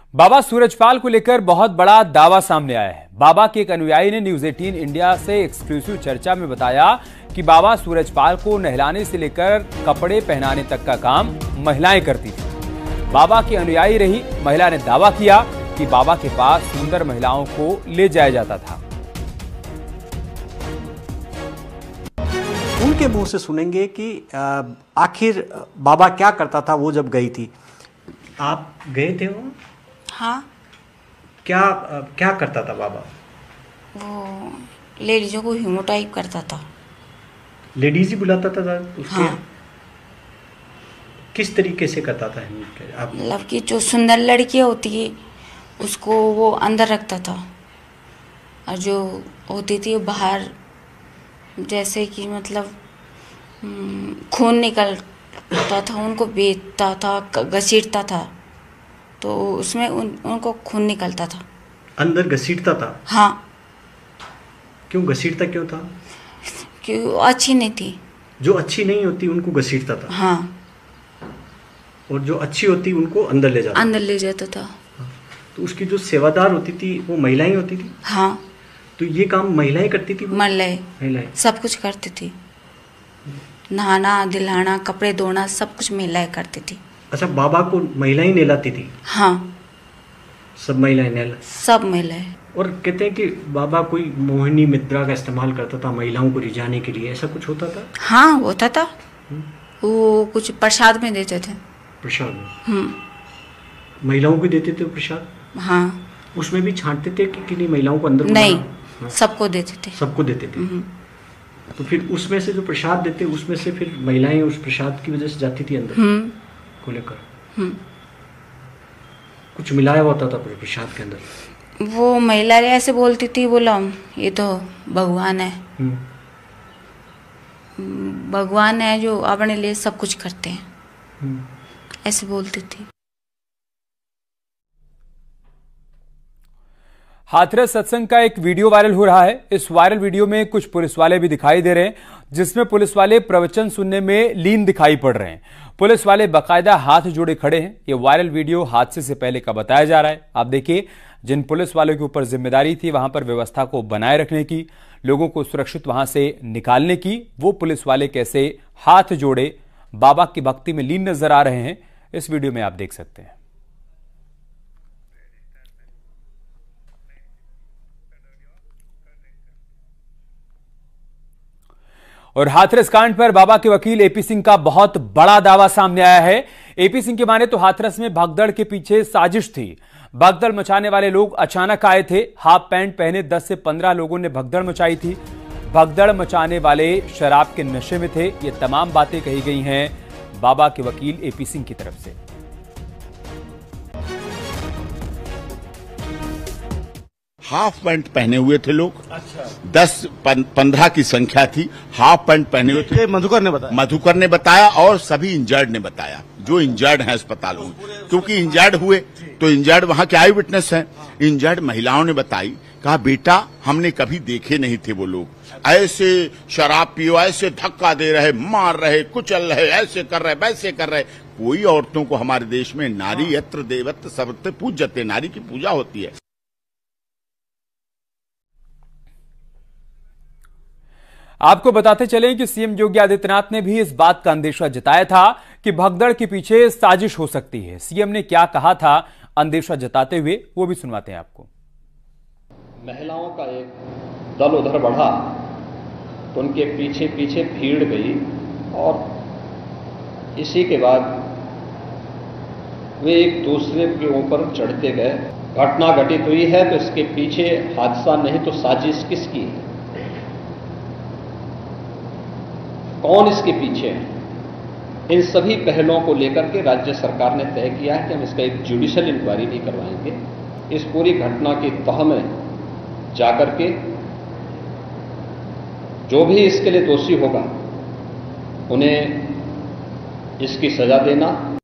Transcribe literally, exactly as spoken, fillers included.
बाबा सूरजपाल को लेकर बहुत बड़ा दावा सामने आया है। बाबा के एक अनुयायी ने न्यूज अठारह इंडिया से एक्सक्लूसिव चर्चा में बताया कि बाबा सूरजपाल को नहलाने से लेकर कपड़े पहनाने तक का काम महिलाएं करती थी। बाबा की अनुयायी रही महिला ने दावा किया कि बाबा के पास सुंदर महिलाओं को ले जाया जाता था। उनके मुंह से सुनेंगे कि आखिर बाबा क्या करता था वो जब गई थी। आप गए थे वो? हाँ। क्या क्या करता था बाबा? वो लेडीजों को हीमोटाइप करता था। लेडीज ही बुलाता था उसके? हाँ। किस तरीके से करता था? आप मतलब कि जो सुंदर लड़कियां होती है उसको वो अंदर रखता था और जो होती थी बाहर, जैसे कि मतलब खून निकलता था उनको बेचता था, घसीटता था, तो उसमें उन, उनको खून निकलता था। अंदर घसीटता था? हाँ। क्यों घसीटता क्यों था? क्यों? अच्छी नहीं थी। जो अच्छी नहीं होती उनको घसीटता था? हाँ। और जो अच्छी होती उनको अंदर ले जाता अंदर ले जाता था। हाँ। तो उसकी जो सेवादार होती थी वो महिलाएं होती थी? हाँ। तो ये काम महिलाएं करती थी? महिलाएं महिलाएं सब कुछ करती थी। नहाना, दिलाना, कपड़े धोना सब कुछ महिलाएं करती थी। अच्छा, बाबा को महिलाएं नहलाती थी? हाँ। सब महिलाएं नहला? सब महिलाएं। और कहते हैं कि बाबा कोई मोहिनी मुद्रा का इस्तेमाल करता था महिलाओं को रिझाने के लिए, ऐसा कुछ होता था? हाँ होता था। वो कुछ प्रसाद में देते थे। प्रसाद में? हम्म। महिलाओं को देते थे प्रसाद? हाँ। उसमें भी छांटते थे कि, कि नहीं महिलाओं को अंदर? नहीं, हाँ? सबको देते थे। सबको देते थे। तो फिर उसमें से जो प्रसाद देते उसमें से फिर महिलाएं उस प्रसाद की वजह से जाती थी अंदर को लेकर? कुछ मिलाया होता था प्रसाद के अंदर? वो महिला ऐसे बोलती थी, बोला ये तो भगवान है, भगवान है जो अपने लिए सब कुछ करते हैं, ऐसे बोलती थी। हाथरस सत्संग का एक वीडियो वायरल हो रहा है। इस वायरल वीडियो में कुछ पुलिस वाले भी दिखाई दे रहे हैं, जिसमें पुलिस वाले प्रवचन सुनने में लीन दिखाई पड़ रहे हैं। पुलिस वाले बाकायदा हाथ जोड़े खड़े हैं। यह वायरल वीडियो हादसे से पहले का बताया जा रहा है। आप देखिए, जिन पुलिस वालों के ऊपर जिम्मेदारी थी वहां पर व्यवस्था को बनाए रखने की, लोगों को सुरक्षित वहां से निकालने की, वो पुलिस वाले कैसे हाथ जोड़े बाबा की भक्ति में लीन नजर आ रहे हैं, इस वीडियो में आप देख सकते हैं। और हाथरस कांड पर बाबा के वकील एपी सिंह का बहुत बड़ा दावा सामने आया है। एपी सिंह की माने तो हाथरस में भगदड़ के पीछे साजिश थी। भगदड़ मचाने वाले लोग अचानक आए थे। हाफ पैंट पहने दस से पंद्रह लोगों ने भगदड़ मचाई थी। भगदड़ मचाने वाले शराब के नशे में थे। ये तमाम बातें कही गई हैं बाबा के वकील एपी सिंह की तरफ से। हाफ पैंट पहने हुए थे लोग। अच्छा। दस पंद्रह की संख्या थी। हाफ पैंट पहने हुए थे। मधुकर ने बताया मधुकर ने बताया और सभी इंजर्ड ने बताया, जो इंजर्ड हैं अस्पतालों में, क्योंकि इंजर्ड हुए तो इंजर्ड वहां के आई विटनेस हैं। इंजर्ड महिलाओं ने बताई, कहा बेटा हमने कभी देखे नहीं थे वो लोग, ऐसे शराब पियो, ऐसे धक्का दे रहे, मार रहे, कुचल रहे, ऐसे कर रहे, वैसे कर रहे। कोई औरतों को हमारे देश में नारी यत्र देवत्र सर्वत्र पूज्यते, नारी की पूजा होती है। आपको बताते चलें कि सीएम योगी आदित्यनाथ ने भी इस बात का अंदेशा जताया था कि भगदड़ के पीछे साजिश हो सकती है। सीएम ने क्या कहा था अंदेशा जताते हुए, वो भी सुनवाते हैं आपको। महिलाओं का एक दल उधर बढ़ा तो उनके पीछे पीछे भीड़ गई और इसी के बाद वे एक दूसरे के ऊपर चढ़ते गए। घटना घटित हुई है तो इसके पीछे हादसा नहीं तो साजिश किसकी है, कौन इसके पीछे है, इन सभी पहलुओं को लेकर के राज्य सरकार ने तय किया है कि हम इसका एक जुडिशियल इंक्वायरी नहीं करवाएंगे। इस पूरी घटना की तह में जाकर के जो भी इसके लिए दोषी होगा उन्हें इसकी सजा देना